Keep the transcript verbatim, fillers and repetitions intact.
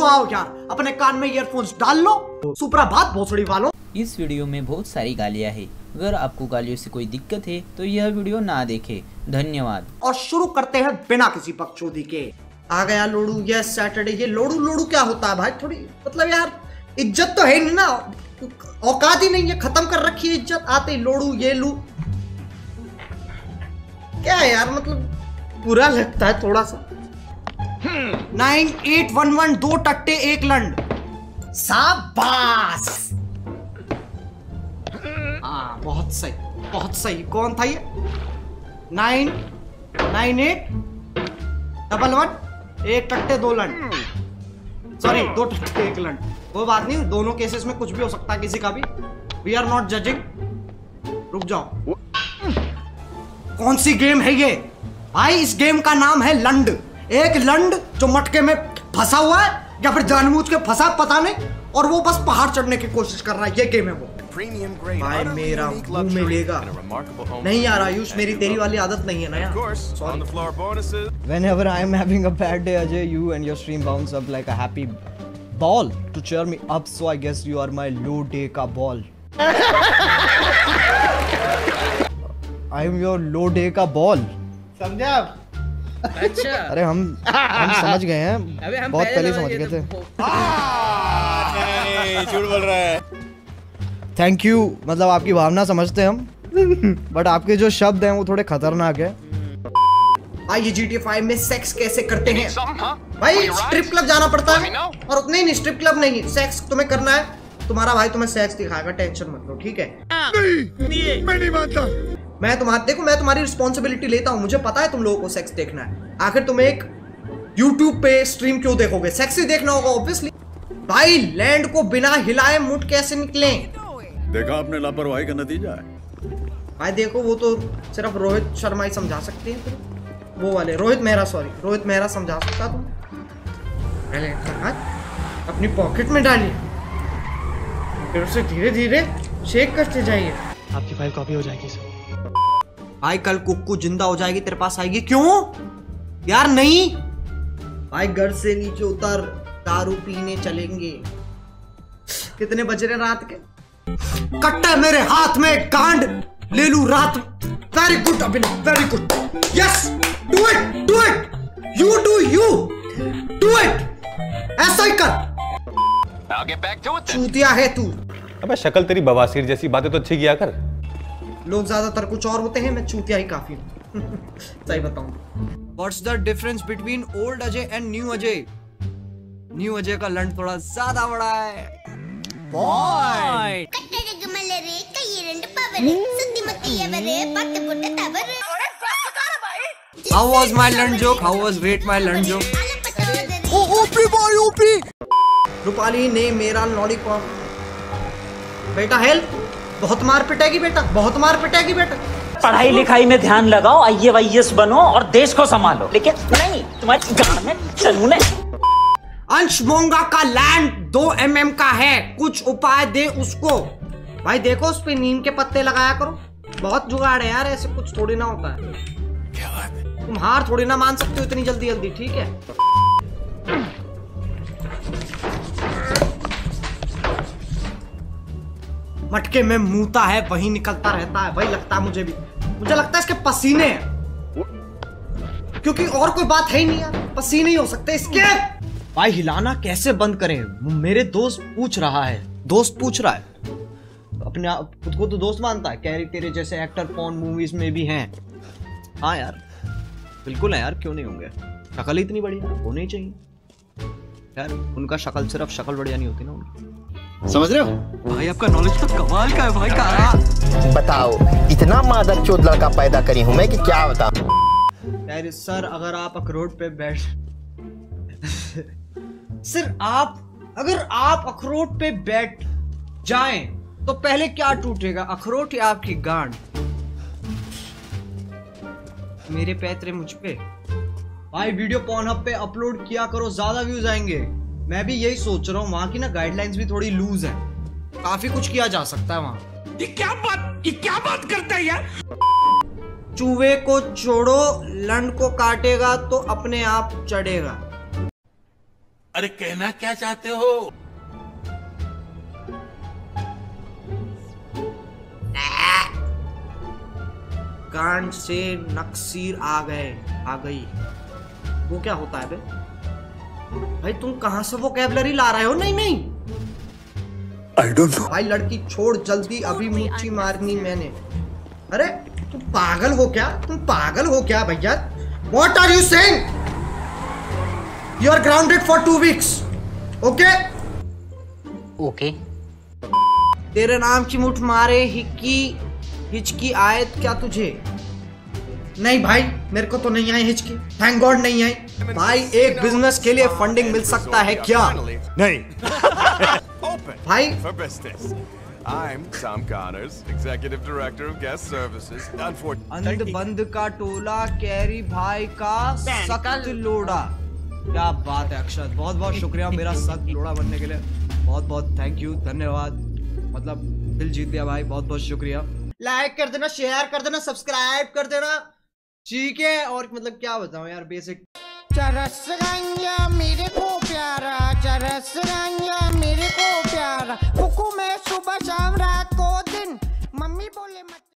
तो आओ यार, अपने कान में ईयरफोन्स डाल लो। सुप्रभात भोसड़ी वालों। इस वीडियो में बहुत सारी गालियां हैं। अगर आपको गालियों से कोई दिक्कत है तो यह वीडियो ना देखें। धन्यवाद। और शुरू करते हैं बिना किसी पक्षोदी के। आ गया लोडू, ये सैटरडे। ये लोडू लोडू क्या होता है भाई? थोड़ी मतलब यार इज्जत तो है नहीं ना, औकात ही नहीं है, खत्म कर रखी है इज्जत। आते ही लोडू ये लू, क्या है यार, मतलब बुरा लगता है थोड़ा सा। नाइन एट वन वन, दो टट्टे एक लंड। शाबाश। हाँ बहुत सही, बहुत सही। कौन था ये? Nine nine eight double one, एक टट्टे दो लंड। सॉरी, दो टट्टे एक लंड। वो बात नहीं, दोनों केसेस में कुछ भी हो सकता है, किसी का भी। We are not judging. रुक जाओ, कौन सी गेम है ये भाई? इस गेम का नाम है लंड। एक लंड जो मटके में फंसा हुआ है या फिर जानबूझ के फंसा पता नहीं, और वो बस पहाड़ चढ़ने की कोशिश कर रहा है। ये गेम है वो। भाई मेरा मुंह में लेगा नहीं यार आयुष, मेरी तेरी वाली आदत नहीं है ना यार। Whenever I am having a bad day, Ajay, you and your stream bounce up like a happy ball to cheer me up. So I guess you are my low day ka ball. I am your low day का ball. समझे आप? अच्छा। अरे हम हम समझ गए हैं, अबे हम बहुत पहले समझ गए थे। झूठ बोल रहा है। थैंक यू, मतलब आपकी भावना समझते हैं हम, बट आपके जो शब्द हैं वो थोड़े खतरनाक है। आइए जी टी ए फाइव में सेक्स कैसे करते हैं भाई? स्ट्रिप क्लब जाना पड़ता है, और उतने नहीं, स्ट्रिप क्लब नहीं, सेक्स तुम्हें करना है। तुम्हारा भाई तुम्हें सेक्स दिखाएगा, टेंशन मत लो, ठीक है? नहीं, मैं नहीं मानता। मैं तुम्हारा देखो, मैं तुम्हारी रिस्पॉन्सिबिलिटी लेता हूँ। मुझे पता है तुम लोगों को सेक्स देखना है। आखिर तुम एक यूट्यूब पे स्ट्रीम क्यों देखोगे? सेक्स ही देखना होगा ऑब्वियसली। भाई लैंड को बिना हिलाए मुट कैसे निकले? देखा आपने लापरवाही का नतीजा है। भाई देखो, वो तो सिर्फ रोहित शर्मा ही समझा सकते हैं। वो वाले रोहित मेहरा, सॉरी रोहित मेहरा समझा सकता तुम। पहले हाथ अपनी पॉकेट में डालिए, फिर उसे धीरे धीरे शेक करते जाइए। आपकी फाइल कॉपी हो जाएगी सर। भाई कल कुक्कू जिंदा हो जाएगी, तेरे पास आएगी। क्यों यार? नहीं भाई, घर से नीचे उतर, दारू पीने चलेंगे। कितने बज रहे रात के? कट्टा मेरे हाथ में, कांड ले लू रात। Very good Abhinav, very good. Yes, do it, do it, you do you, do it. ऐसा ही कर। चूतिया है तू। अबे शक्ल तेरी बवासीर जैसी, बातें तो अच्छी किया कर। लोग ज्यादातर कुछ और होते हैं, मैं चूतिया ही काफी हूँ। सही बताऊं। What's the difference between old Ajay and new Ajay? New Ajay का लंड थोड़ा ज्यादा बड़ा है। Point. How was my लंड joke? How was rate my लंड joke? OP boy OP. Rupali ने मेरा लॉलीपॉप। बेटा हेल्प, बहुत मार पिटेगी बेटा, बहुत मार पिटेगी बेटा। पढ़ाई लिखाई में ध्यान लगाओ, आई ए वाई एस बनो और देश को संभालो, लेकिन नहीं तुम्हारी गाड़ में चलूं ना। अंश मोंगा का लैंड दो एम एम का है, कुछ उपाय दे उसको। भाई देखो, उस पे नीम के पत्ते लगाया करो। बहुत जुगाड़ है यार, ऐसे कुछ थोड़ी ना होता है। क्या बात है? तुम हार थोड़ी ना मान सकते हो इतनी जल्दी जल्दी, ठीक है? मटके में मूता है, वही निकलता रहता है। वही लगता है मुझे भी, मुझे लगता है इसके पसीने हैं, क्योंकि और कोई बात है ही नहीं यार, पसीने ही हो सकते इसके। भाई हिलाना कैसे बंद करें? मेरे दोस्त पूछ रहा है, दोस्त पूछ रहा है, अपने आप खुद को तो दोस्त मानता है, कह रही तेरे जैसे एक्टर पॉर्न मूवीज में भी हैं। हाँ यार बिल्कुल है यार, क्यों नहीं होंगे? शक्ल ही इतनी बढ़िया होनी चाहिए यार। उनका शक्ल सिर्फ शक्ल बढ़िया नहीं होती ना उनकी, समझ रहे हो? भाई आपका नॉलेज तो कमाल का है भाई का। बताओ, इतना मादरचोद लड़का पैदा करी हूं मैं कि क्या बताऊं। यार सर, अगर आप अखरोट पे बैठ सर आप अगर आप अखरोट पे बैठ जाएं तो पहले क्या टूटेगा, अखरोट या आपकी गांड? मेरे पैतरे मुझ पे। भाई वीडियो पॉर्नहब पे अपलोड किया करो, ज्यादा व्यूज आएंगे। मैं भी यही सोच रहा हूँ, वहां की ना गाइडलाइंस भी थोड़ी लूज है, काफी कुछ किया जा सकता है वहां। ये क्या बात ये क्या बात करता है यार? चूहे को छोड़ो, लंड को काटेगा तो अपने आप चढ़ेगा। अरे कहना क्या चाहते हो? कांड से नक्सीर आ गए आ गई। वो क्या होता है बे? भाई तुम कहां से वोकैबुलरी ला रहे हो? नहीं नहीं आई डोंट नो। भाई लड़की छोड़ जल्दी, अभी मुच्ची मारनी मैंने। अरे तुम पागल हो क्या? तुम पागल हो क्या भैया? What are you saying? You are grounded for two weeks. Okay? Okay. तेरे नाम की मुठ मारे हिक्की हिचकी आए क्या तुझे? नहीं भाई मेरे को तो नहीं आई हिचकी, थैंक गॉड नहीं आई। भाई एक बिजनेस के लिए फंडिंग मिल सकता है क्या? नहीं। भाई For business. I'm Tom Connors, Executive Director of Guest Services. Unfortunately, अंध बंद का टोला कैरी भाई का सख्त लोड़ा। क्या बात है अक्षत, बहुत बहुत शुक्रिया मेरा सख्त लोड़ा बनने के लिए। बहुत बहुत थैंक यू, धन्यवाद। मतलब दिल जीत दिया भाई, बहुत बहुत शुक्रिया। लाइक कर देना, शेयर कर देना, सब्सक्राइब कर देना, ठीक है। और मतलब क्या बताऊं यार, बेसिक चरस गंजा मेरे को प्यारा चरस गंजा।